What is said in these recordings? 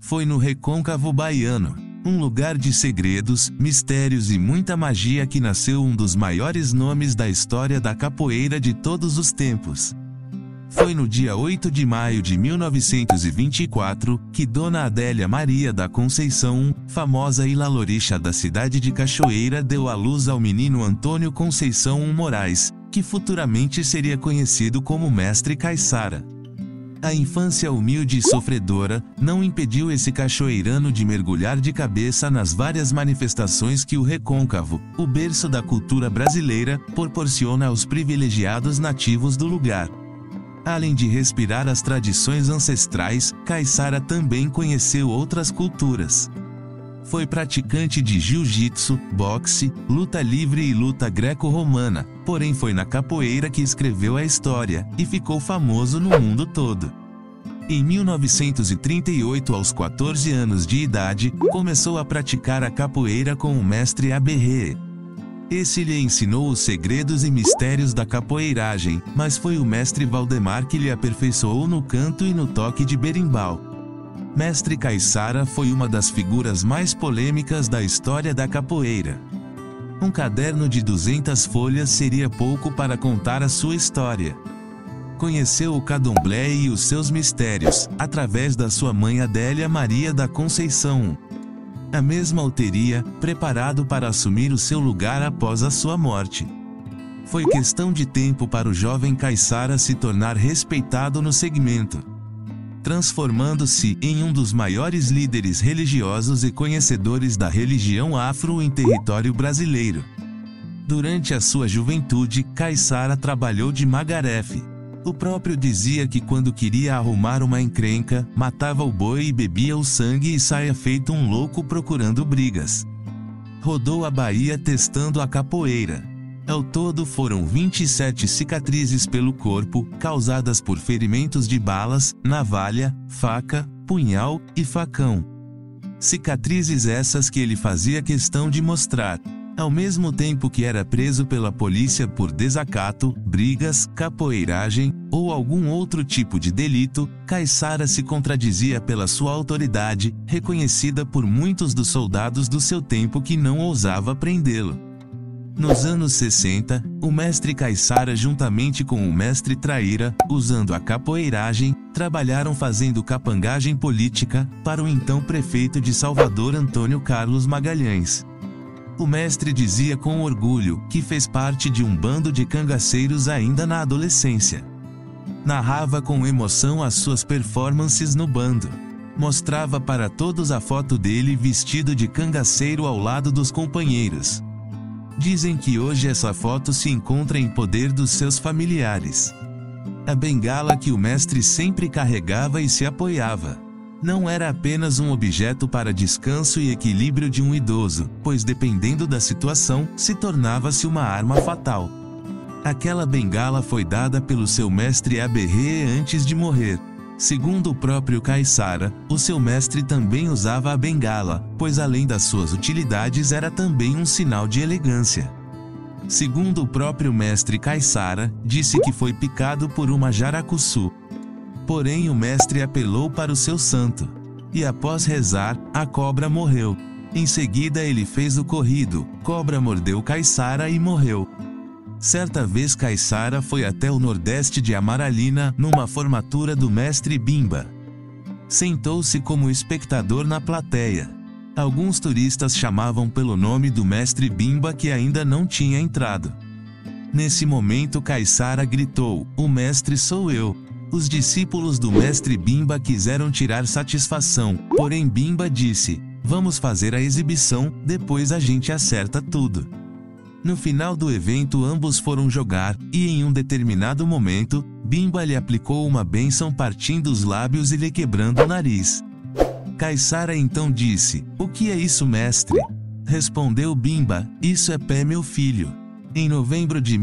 Foi no Recôncavo Baiano, um lugar de segredos, mistérios e muita magia, que nasceu um dos maiores nomes da história da capoeira de todos os tempos. Foi no dia 8 de maio de 1924, que Dona Adélia Maria da Conceição, famosa ilalorixa da cidade de Cachoeira, deu à luz ao menino Antônio Conceição Moraes, que futuramente seria conhecido como Mestre Caiçara. A infância humilde e sofredora não impediu esse cachoeirano de mergulhar de cabeça nas várias manifestações que o Recôncavo, o berço da cultura brasileira, proporciona aos privilegiados nativos do lugar. Além de respirar as tradições ancestrais, Caiçara também conheceu outras culturas. Foi praticante de jiu-jitsu, boxe, luta livre e luta greco-romana, porém foi na capoeira que escreveu a história, e ficou famoso no mundo todo. Em 1938, aos 14 anos de idade, começou a praticar a capoeira com o mestre Aberré. Esse lhe ensinou os segredos e mistérios da capoeiragem, mas foi o mestre Valdemar que lhe aperfeiçoou no canto e no toque de berimbau. Mestre Caiçara foi uma das figuras mais polêmicas da história da capoeira. Um caderno de 200 folhas seria pouco para contar a sua história. Conheceu o candomblé e os seus mistérios, através da sua mãe Adélia Maria da Conceição. A mesma o teria preparado para assumir o seu lugar após a sua morte. Foi questão de tempo para o jovem Caiçara se tornar respeitado no segmento, transformando-se em um dos maiores líderes religiosos e conhecedores da religião afro em território brasileiro. Durante a sua juventude, Caiçara trabalhou de magarefe. O próprio dizia que quando queria arrumar uma encrenca, matava o boi e bebia o sangue e saía feito um louco procurando brigas. Rodou a Bahia testando a capoeira. Ao todo foram 27 cicatrizes pelo corpo, causadas por ferimentos de balas, navalha, faca, punhal e facão. Cicatrizes essas que ele fazia questão de mostrar. Ao mesmo tempo que era preso pela polícia por desacato, brigas, capoeiragem, ou algum outro tipo de delito, Caiçara se contradizia pela sua autoridade, reconhecida por muitos dos soldados do seu tempo que não ousava prendê-lo. Nos anos 60, o mestre Caiçara juntamente com o mestre Traíra, usando a capoeiragem, trabalharam fazendo capangagem política, para o então prefeito de Salvador Antônio Carlos Magalhães. O mestre dizia com orgulho que fez parte de um bando de cangaceiros ainda na adolescência. Narrava com emoção as suas performances no bando. Mostrava para todos a foto dele vestido de cangaceiro ao lado dos companheiros. Dizem que hoje essa foto se encontra em poder dos seus familiares. A bengala que o mestre sempre carregava e se apoiava não era apenas um objeto para descanso e equilíbrio de um idoso, pois dependendo da situação, se tornava-se uma arma fatal. Aquela bengala foi dada pelo seu mestre Aberré antes de morrer. Segundo o próprio Caiçara, o seu mestre também usava a bengala, pois além das suas utilidades era também um sinal de elegância. Segundo o próprio mestre Caiçara, disse que foi picado por uma jaracuçu. Porém o mestre apelou para o seu santo. E após rezar, a cobra morreu. Em seguida ele fez o corrido, cobra mordeu Caiçara e morreu. Certa vez Caiçara foi até o nordeste de Amaralina, numa formatura do mestre Bimba. Sentou-se como espectador na plateia. Alguns turistas chamavam pelo nome do mestre Bimba que ainda não tinha entrado. Nesse momento Caiçara gritou: "O mestre sou eu." Os discípulos do mestre Bimba quiseram tirar satisfação, porém Bimba disse: "Vamos fazer a exibição, depois a gente acerta tudo." No final do evento ambos foram jogar, e em um determinado momento, Bimba lhe aplicou uma bênção partindo os lábios e lhe quebrando o nariz. Caiçara então disse: "O que é isso, mestre?" Respondeu Bimba: "Isso é pé, meu filho." Em novembro de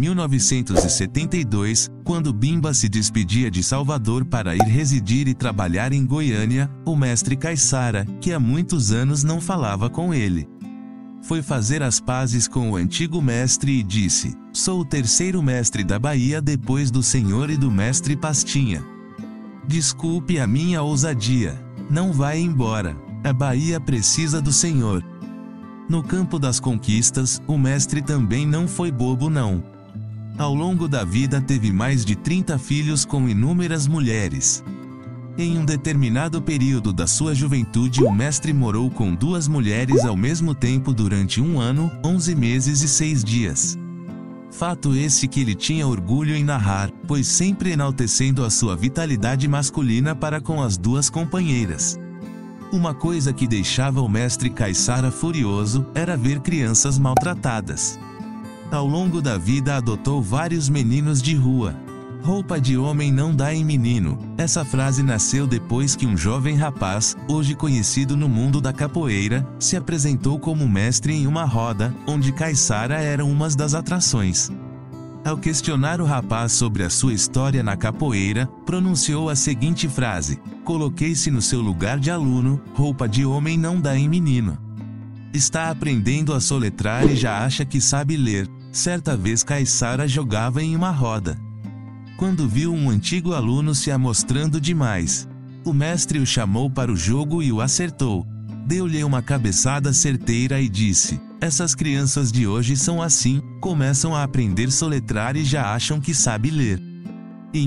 1972, quando Bimba se despedia de Salvador para ir residir e trabalhar em Goiânia, o mestre Caiçara, que há muitos anos não falava com ele, foi fazer as pazes com o antigo mestre e disse: "Sou o terceiro mestre da Bahia depois do senhor e do mestre Pastinha. Desculpe a minha ousadia. Não vai embora. A Bahia precisa do Senhor. No campo das conquistas, o mestre também não foi bobo não. Ao longo da vida teve mais de 30 filhos com inúmeras mulheres. Em um determinado período da sua juventude, o mestre morou com 2 mulheres ao mesmo tempo durante 1 ano, 11 meses e 6 dias. Fato esse que ele tinha orgulho em narrar, pois sempre enaltecendo a sua vitalidade masculina para com as 2 companheiras. Uma coisa que deixava o mestre Caissara furioso era ver crianças maltratadas. Ao longo da vida adotou vários meninos de rua. Roupa de homem não dá em menino. Essa frase nasceu depois que um jovem rapaz, hoje conhecido no mundo da capoeira, se apresentou como mestre em uma roda, onde Caissara era uma das atrações. Ao questionar o rapaz sobre a sua história na capoeira, pronunciou a seguinte frase: "Coloquei-se no seu lugar de aluno, roupa de homem não dá em menino." Está aprendendo a soletrar e já acha que sabe ler. Certa vez Caissara jogava em uma roda, quando viu um antigo aluno se amostrando demais. O mestre o chamou para o jogo e o acertou. Deu-lhe uma cabeçada certeira e disse: "Essas crianças de hoje são assim, começam a aprender soletrar e já acham que sabe ler." Em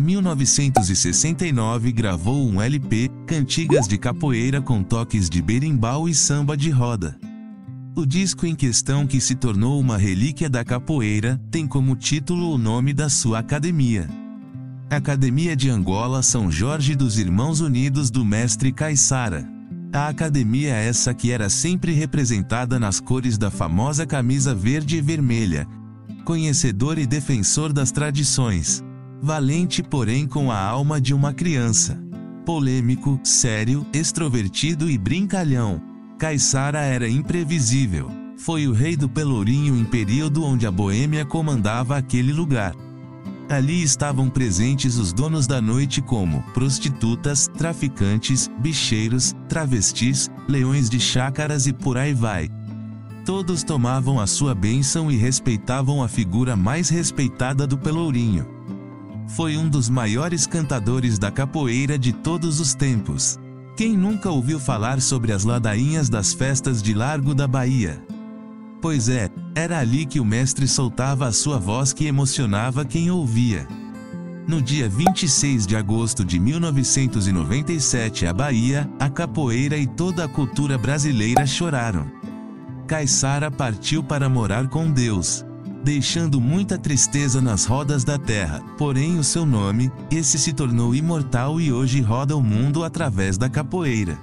1969 gravou um LP, Cantigas de Capoeira com toques de berimbau e samba de roda. O disco em questão, que se tornou uma relíquia da capoeira, tem como título o nome da sua academia: Academia de Angola São Jorge dos Irmãos Unidos do Mestre Caissara. A academia essa que era sempre representada nas cores da famosa camisa verde e vermelha. Conhecedor e defensor das tradições. Valente, porém com a alma de uma criança. Polêmico, sério, extrovertido e brincalhão. Caissara era imprevisível. Foi o rei do Pelourinho em período onde a boêmia comandava aquele lugar. Ali estavam presentes os donos da noite como prostitutas, traficantes, bicheiros, travestis, leões de chácaras e por aí vai. Todos tomavam a sua bênção e respeitavam a figura mais respeitada do Pelourinho. Foi um dos maiores cantadores da capoeira de todos os tempos. Quem nunca ouviu falar sobre as ladainhas das festas de Largo da Bahia? Pois é, era ali que o mestre soltava a sua voz que emocionava quem ouvia. No dia 26 de agosto de 1997, a Bahia, a capoeira e toda a cultura brasileira choraram. Caissara partiu para morar com Deus, deixando muita tristeza nas rodas da terra, porém o seu nome, esse se tornou imortal e hoje roda o mundo através da capoeira.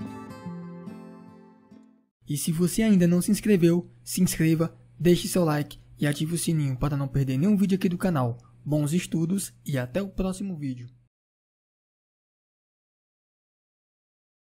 E se você ainda não se inscreveu, se inscreva, deixe seu like e ative o sininho para não perder nenhum vídeo aqui do canal. Bons estudos e até o próximo vídeo.